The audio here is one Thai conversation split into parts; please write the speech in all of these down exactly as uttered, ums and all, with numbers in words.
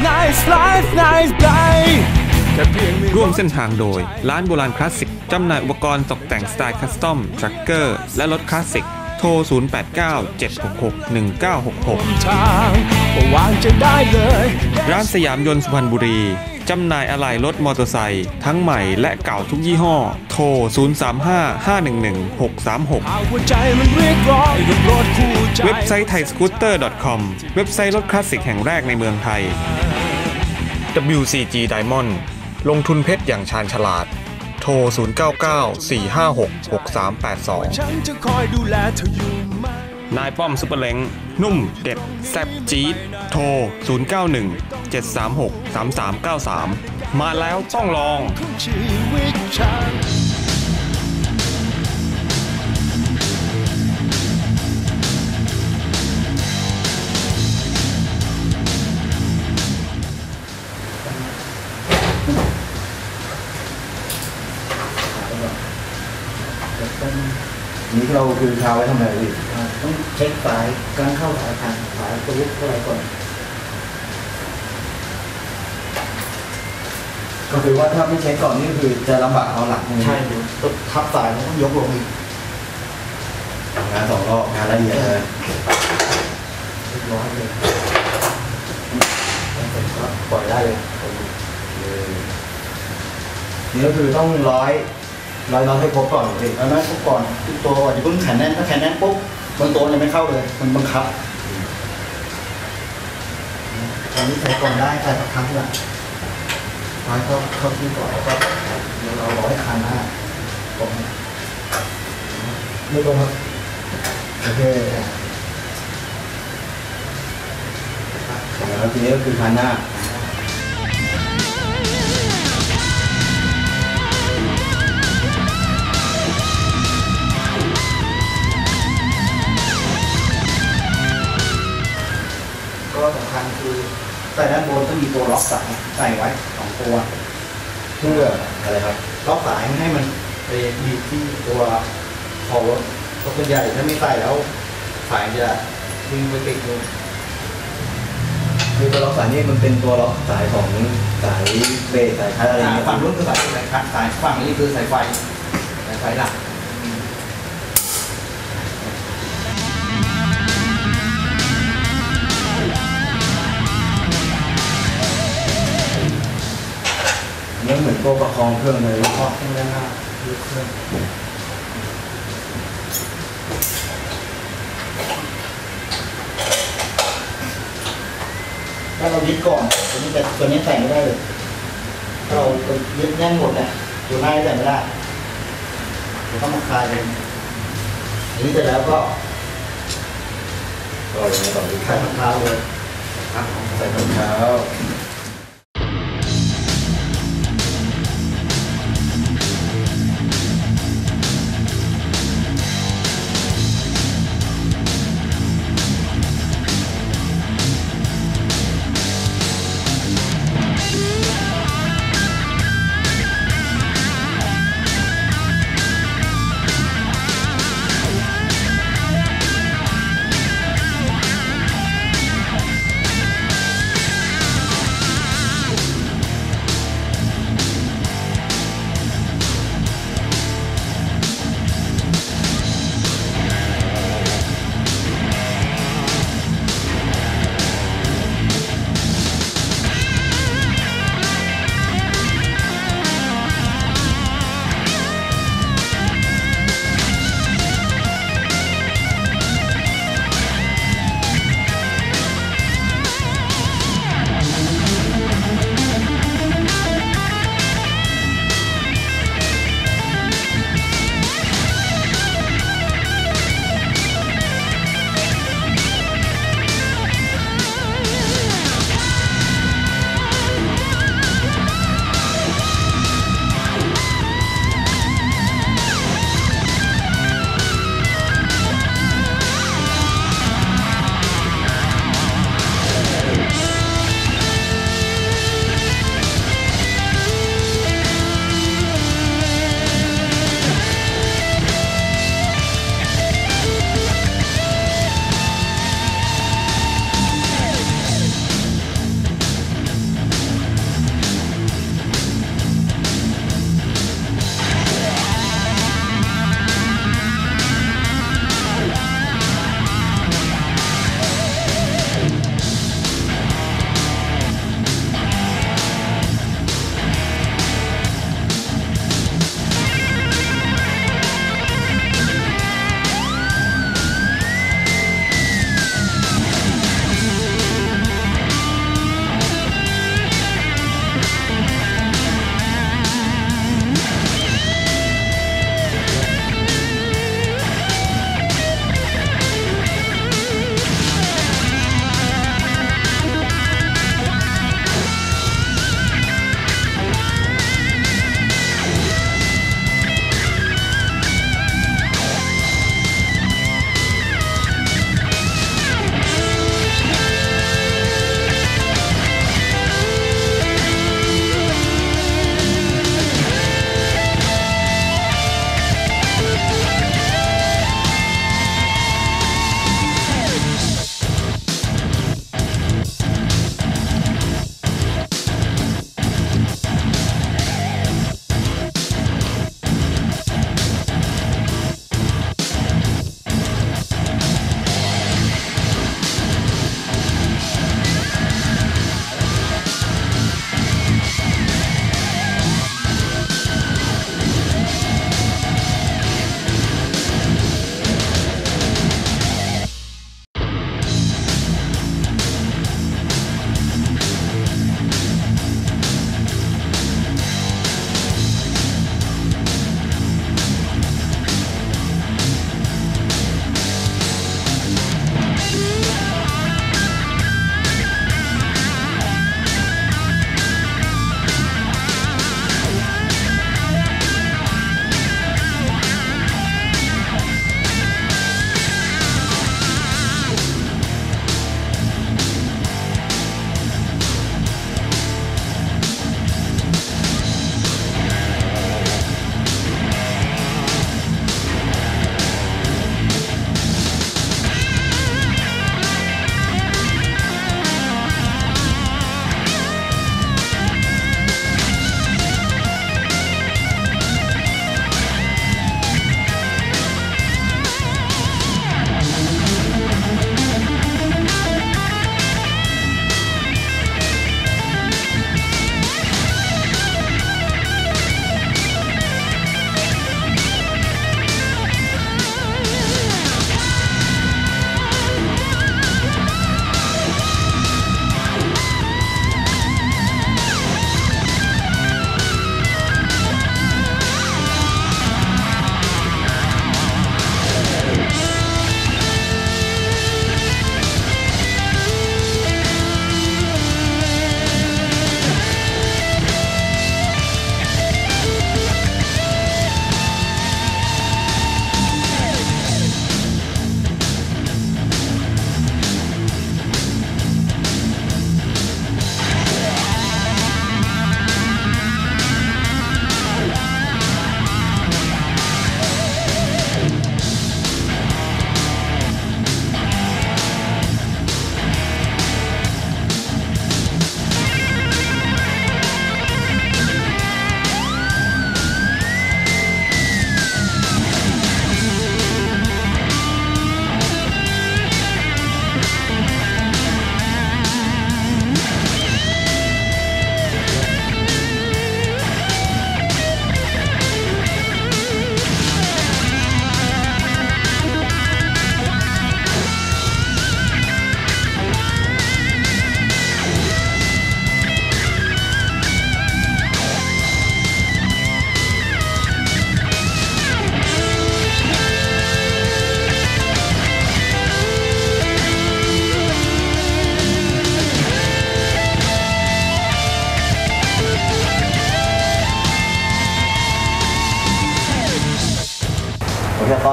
nice life nice day ร่วมเส้นทางโดยร้านโบราณคลาสสิกจำหน่ายอุปกรณ์ตกแต่งสไตล์คัสตอมทรัคเกอร์และรถคลาสสิกโทรศูนย์ แปด เก้า เจ็ด หก หก หนึ่ง เก้า หก หกร้านสยามยนต์สุพรรณบุรีจำหน่ายอะไหล่รถมอเตอร์ไซค์ทั้งใหม่และเก่าทุกยี่ห้อโทรศูนย์ สาม ห้า ห้า หนึ่ง หนึ่ง หก สาม หกเว็บไซต์ไทยสกูตเตอร์ .com เว็บไซต์รถคลาสสิกแห่งแรกในเมืองไทย ดับเบิลยู ซี จี Diamond ลงทุนเพชรอย่างชาญฉลาดโทรศูนย์ เก้า เก้า สี่ ห้า หก หก สาม แปด สองนายป้อมซุปเปอร์เล้งนุ่มเด็ดแซ่บจี๊ดโทรศูนย์ เก้า หนึ่ง เจ็ด สาม หก สาม สาม เก้า สามมาแล้วต้องลองนี่เราคือเท้าไว้ทำอะไรพี่ต้องเช็คสายการเข้าสายทางสายตัวเท่าไรก่อนก็คือว่าถ้าไม่เช็คก่อนนี่คือจะลำบากเอาหลักใช่ต้องทับสายแล้วต้องยกลงอีกงานสองรอบงานละเอียดเลยเรียบร้อยเลยก็ปล่อยได้เลยนี่ก็คือต้องร้อยร้อยน็อตให้ครบก่อนสิร้อยน็อตครบก่อนตัวก่อนอย่าเพิ่งแขนแน่นถ้าแขนแน่นปุ๊บมันโตยังไม่เข้าเลยมันบังคับตอนนี้ใส่ก่อนได้ใส่สักครั้งละร้อยเข้าเข้าที่ก่อนแล้วก็เราร้อยคันหน้าตรงไม่ตรงครับโอเคแล้วทีนี้ก็คือคันหน้าก็สำคัญคือใส่ด้านบนต้องมีตัวล็อกสายใส่ไว้สองตัวเพื่ออะไรครับล็อกสายให้มันไปดีที่ตัวคอรถเพราะส่วนใหญ่ถ้าไม่ใส่แล้วสายจะวิ่งไปติดอยู่คือตัวล็อกสายนี่มันเป็นตัวล็อกสายของสายเบรกสายคัสอะไรอย่างเงี้ยฝั่งนู้นคือสายสายคัสสายฝั่งนี้คือสายไฟสายไฟหลักนี่เหมือนตัวประคองเครื่องเลยประคองเครื่องด้านหน้ายึดเครื่องถ้าเรายึดก่อนตัวนี้แต่ตัวนี้ใส่ไม่ได้เลยถ้าเรายึดแน่นหมดเนี่ยตัวหน้าใส่ไม่ได้เราต้องมาคลายเลยอันนี้เสร็จแล้วก็ก็ยังไงต่อดีใส่รองเท้าเลยใส่รองเท้า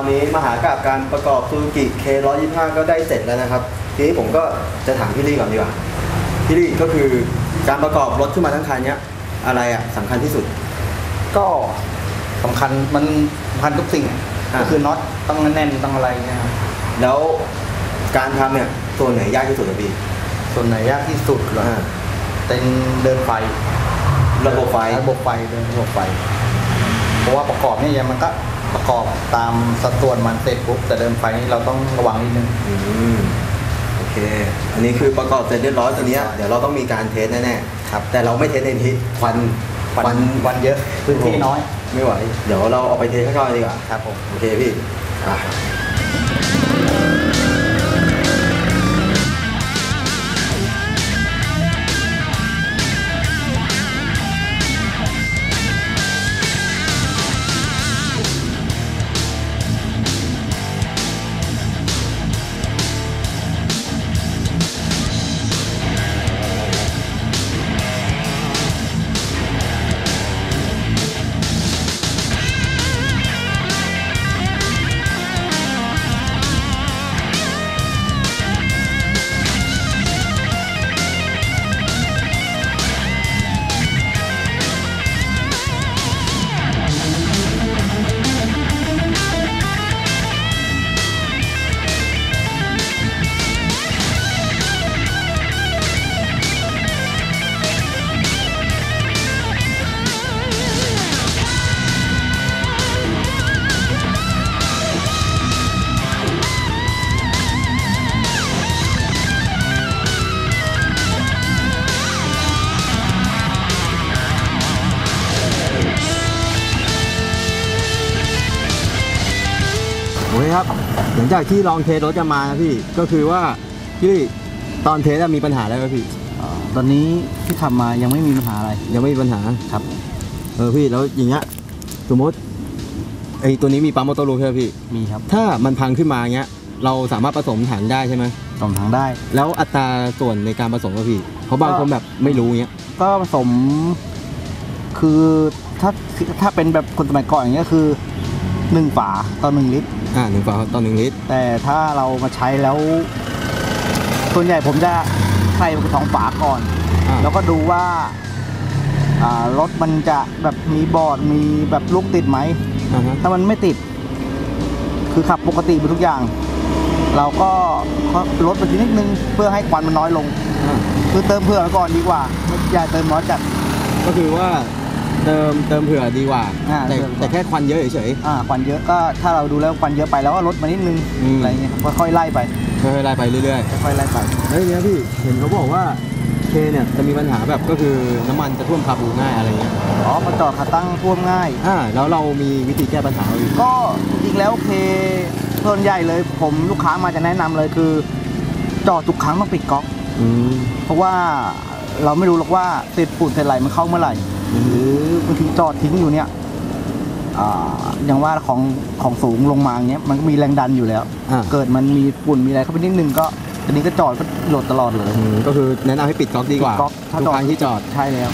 นี้มหากาพย์การประกอบ Suzuki เค หนึ่งร้อยยี่สิบห้า ก็ได้เสร็จแล้วนะครับทีนี้ผมก็จะถามพี่ลี่ก่อนดีกว่าพี่ลี่ก็คือการประกอบรถขึ้นมาทั้งคันเนี้ยอะไรอ่ะสำคัญที่สุดก็สำคัญมันสำคัญทุกสิ่งก็คือน็อตต้องแน่นต้องอะไรนะครับแล้วการทำเนี่ยส่วนไหนยากที่สุดครับพี่ส่วนไหนยากที่สุดเหรอเป็นเดินไฟระบบไฟระบบไฟเดินระบบไฟเพราะว่าประกอบเนี่ยมันก็ประกอบตามสัดส่วนมันเสร็จปุ๊บแต่เดินไฟนี่เราต้องระวังนิดนึงอืมโอเคอันนี้คือประกอบเสร็จเรียบร้อยตอนนี้เดี๋ยวเราต้องมีการเทสแน่ๆครับแต่เราไม่เทสในที่ควันควันวันเยอะพื้นที่น้อยไม่ไหวเดี๋ยวเราเอาไปเทสข้างนอกดีกว่าครับผมโอเคพี่โอเคครับหลังจากที่ลองเทสรถกันมานะพี่ก็คือว่าพี่ตอนเทสมีปัญหาอะไรไหมพี่ตอนนี้ที่ขับมายังไม่มีปัญหาอะไรยังไม่มีปัญหาครับเออพี่แล้วอย่างเงี้ยสมมติไอ้ตัวนี้มีปั๊มมอเตอร์รูมใช่ไหมพี่มีครับถ้ามันพังขึ้นมาเงี้ยเราสามารถผสมถังได้ใช่ไหมผสมถังได้แล้วอัตราส่วนในการผสมก็พี่เพราะบางคนแบบไม่รู้เงี้ยก็ผสมคือถ้าถ้าเป็นแบบคนสมัยก่อนอย่างเงี้ยคือหนึ่งฝาต่อหนึ่งลิตรอ่าหนึ่งฝาต่อหนึ่งลิตรแต่ถ้าเรามาใช้แล้วส่วนใหญ่ผมจะใส่สองฝาก่อนแล้วก็ดูว่ารถมันจะแบบมีบอร์ดมีแบบลูกติดไหมถ้ามันไม่ติดคือขับปกติไปทุกอย่างเราก็ลดไปทีนิดนึงเพื่อให้ควันมันน้อยลงคือเติมเผื่อก่อนดีกว่าไม่อย่าเติมน้อยจัดก็คือว่าเติมเติมเผื่อดีกว่าแต่แต่แค่ควันเยอะเฉยๆอ่าควันเยอะก็ถ้าเราดูแล้วควันเยอะไปแล้วก็ลดมานิดนึงอะไรเงี้ยค่อยๆไล่ไปค่อยๆไล่ไปเรื่อยๆค่อยๆไล่ไปแล้วเนี้ยพี่เห็นเขาบอกว่าเคเนี่ยจะมีปัญหาแบบก็คือน้ำมันจะท่วมคาบูง่ายอะไรเงี้ยอ๋อพอจอดขาตั้งท่วมง่ายอ่าแล้วเรามีวิธีแก้ปัญหาอยู่ก็จริงแล้วเคส่วนใหญ่เลยผมลูกค้ามาจะแนะนำเลยคือจอดทุกครั้งต้องปิดก๊อกเพราะว่าเราไม่รู้หรอกว่าเศษฝุ่นเศษอะไรมันเข้าเมื่อไหร่หรือบางทีจอดทิ้งอยู่เนี่ยอย่างว่าของของสูงลงมาเงี้ยมันก็มีแรงดันอยู่แล้วเกิดมันมีฝุ่นมีอะไรเข้าไปนิดนึงก็อันนี้ก็จอดก็โหลดตลอดเลยก็คือแนะนำให้ปิดก๊อกดีกว่าทุกครั้งที่จอดใช่แล้ว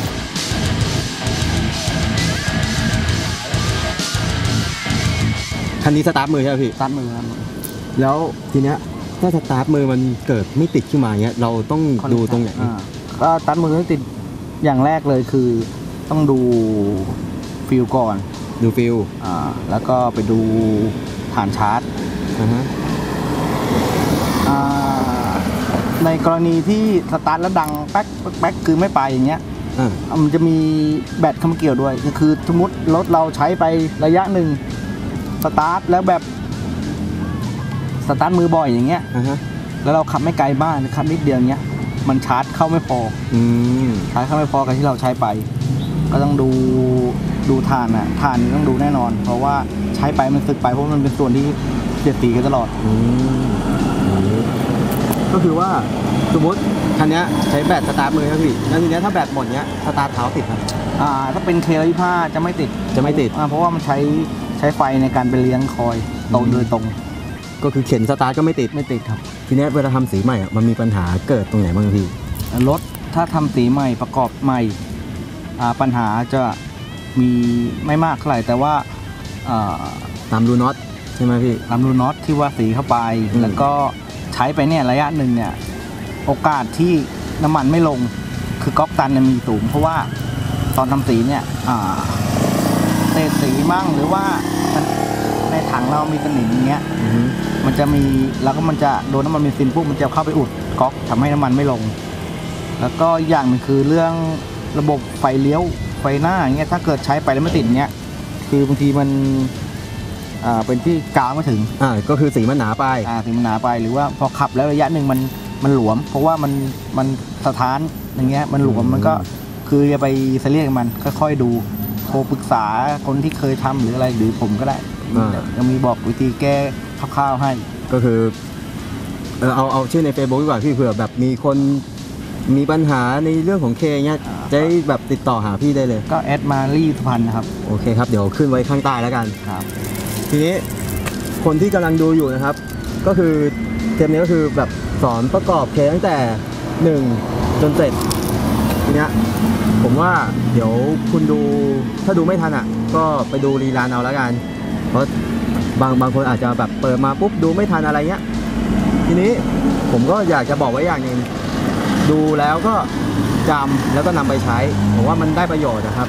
คันนี้สตาร์ทมือใช่ไหมพี่สตาร์ทมือครับแล้วทีเนี้ยถ้าสตาร์ทมือมันเกิดไม่ติดขึ้นมาเงี้ยเราต้องดูตรงไหนก็สตาร์ทมือไม่ติดอย่างแรกเลยคือต้องดูฟิลก่อนดูฟิลอ่าแล้วก็ไปดูฐานชาร์จอ่าฮะอ่าในกรณีที่สตาร์ทแล้วดังแป๊กแป๊กคือไม่ไปอย่างเงี้ยอ่ามันจะมีแบตเข้ามาเกี่ยวด้วยก็คือสมมติรถเราใช้ไประยะหนึ่งสตาร์ทแล้วแบบสตาร์ทมือบ่อยอย่างเงี้ยอ่าฮะแล้วเราขับไม่ไกลบ้านขับนิดเดียวเงี้ยมันชาร์จเข้าไม่พออืมชาร์จเข้าไม่พอกับที่เราใช้ไปก็ต้องดูดูถ่านอ่ะถ่านต้องดูแน่นอนเพราะว่าใช้ไปมันสึกไปเพราะมันเป็นส่วนที่เสียดสีกันตลอดอืมก็คือว่าสมมติคันนี้ใช้แบตสตาร์ทมือครับพี่แล้วทีนี้ถ้าแบตหมดเนี้ยสตาร์ทเท้าติดไหมอ่าถ้าเป็นเคร้อยยี่สิบห้าจะไม่ติดจะไม่ติดอ่าเพราะว่ามันใช้ใช้ไฟในการไปเลี้ยงคอยตรงโดยตรงก็คือเข็นสตาร์ทก็ไม่ติดไม่ติดครับทีนี้เวลาทำสีใหม่อ่ะมันมีปัญหาเกิดตรงไหนบ้างพี่รถถ้าทำสีใหม่ประกอบใหม่ปัญหาจะมีไม่มากเท่าไหร่แต่ว่าตามรูน็อตตใช่ไหมพี่ลำรูน็อตที่ว่าสีเข้าไปอืมแล้วก็ใช้ไปเนี่ยระยะหนึ่งเนี่ยโอกาสที่น้ำมันไม่ลงคือก๊อกตันเนี่ยมีสูง เพราะว่าตอนทำสีเนี่ยอ่าเศษสีมั่งหรือว่าในถังเรามีสนิมอย่างเงี้ยอือฮึมันจะมีแล้วก็มันจะโดนน้ำมันเบนซินปุ๊บมันจะเข้าไปอุดก๊อกทำให้น้ำมันไม่ลง แล้วก็อีกอย่างหนึงคือเรื่องระบบไฟเลี้ยวไฟหน้าอย่างเงี้ยถ้าเกิดใช้ไปแล้วไม่ติดเงี้ยคือบางทีมันอ่าเป็นที่กาวไม่ถึงอ่าก็คือสีมันหนาไปอ่าถึงมันหนาไปหรือว่าพอขับแล้วระยะหนึ่งมันมันหลวม เพราะว่ามันมันสถานอย่างเงี้ยมันหลวมอืมมันก็คือจะไปเสเรียกมันค่อยๆดูโทรปรึกษาคนที่เคยทำหรืออะไรหรือผมก็ได้ยังมีบอกวิธีแก้คร่าวๆให้ก็คือเออเอาเอาชื่อใน Facebook ดีกว่าพี่เผื่อแบบมีคนมีปัญหาในเรื่องของเคเงี้ยจะได้แบบติดต่อหาพี่ได้เลยก็แอดมารีสุพรรณนะครับโอเคครับเดี๋ยวขึ้นไว้ข้างใต้แล้วกันครับทีนี้คนที่กำลังดูอยู่นะครับ ก็คือเทปนี้ก็คือแบบสอนประกอบเคตั้งแต่หนึ่งจนเสร็จทีเนี้ยผมว่าเดี๋ยวคุณดูถ้าดูไม่ทันอ่ะ ก็ไปดูรีลานเอาแล้วกัน เพราะบางบางคนอาจจะแบบเปิดมาปุ๊บดูไม่ทันอะไรเงี้ยทีนี้ผมก็อยากจะบอกไว้อย่างหนึ่งดูแล้วก็จำแล้วก็นำไปใช้ผมว่ามันได้ประโยชน์นะครับ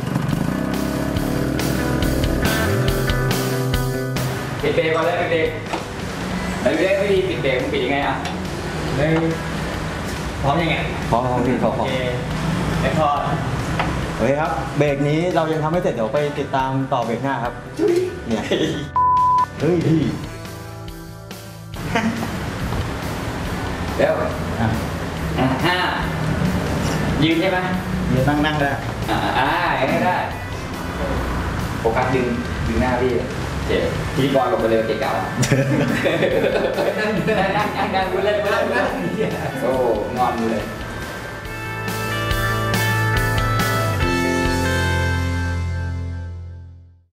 ปิดเบรกก่อนเลยปิดเบรกแต่เรื่องวิธีปิดเบรกมันปิดยังไงอ่ะหนึ่งพร้อมยังไงพร้อมพี่พร้อมโอเคแล้วพอโอเคครับเบรกนี้เรายังทำไม่เสร็จเดี๋ยวไปติดตามต่อเบรกหน้าครับเนี่ยเฮ้ยพี่เดี๋ยวอ่ะอ่ะห้ายืนใช่ไหมเดี๋ยวนั่งนั่งได้อ่าอ่าอย่างนี้ได้โฟกัสดึงดึงหน้าพี่โอเคทีบอลลงไปเลยเก๋เก่านั่งนั่งนั่งนั่งนั่งนั่งนั่งโอ้งอนเลย